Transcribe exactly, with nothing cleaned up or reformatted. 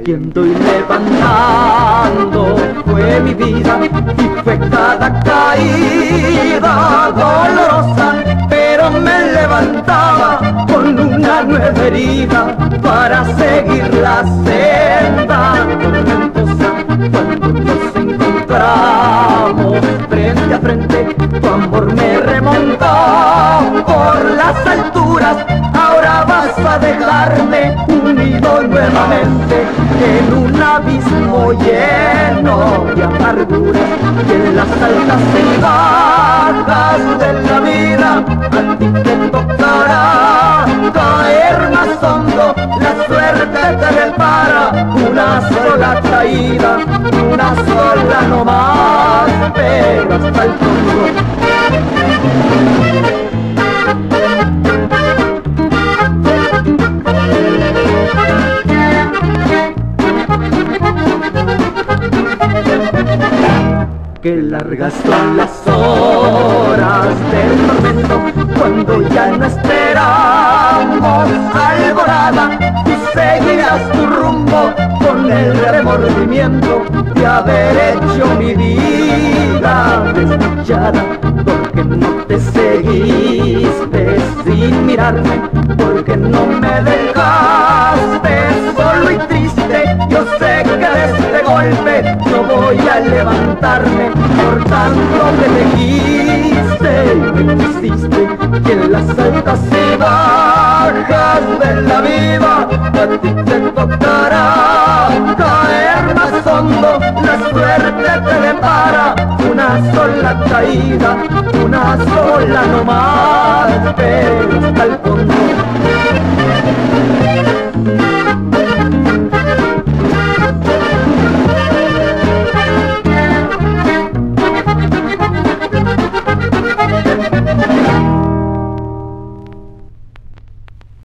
cayendo y levantando fue mi vida y fue cada caída dolorosa, pero me levantaba con una nueva herida para seguir la senda tormentosa. Cuando nos encontramos frente a frente, tu amor me remontó por las alturas. Ahora vas a dejarme unido nuevamente en un abismo lleno de amarguras, y en las altas y bajas de la vida a ti te tocará caer más hondo. La suerte te depara una sola caída, una sola no más, pero hasta el fondo. Qué largas son las horas del tormento, cuando ya no esperamos alborada, y seguirás tu rumbo con el remordimiento de haber hecho mi vida desdichada, porque no te seguiste sin mirarme, porque no me dejaste solo y triste. Yo sé que de este golpe no voy a levantarme, por tanto que te quise y me quisiste, que en las altas y bajas de la vida a ti te tocará caer más hondo. La suerte te depara una sola caída, una sola no más, pero hasta el fondo.